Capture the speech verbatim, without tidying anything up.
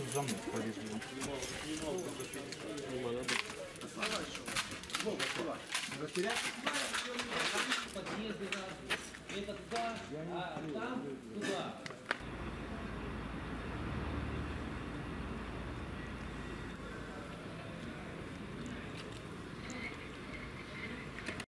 замок повезли. Подъезды разные. Это туда, а там туда.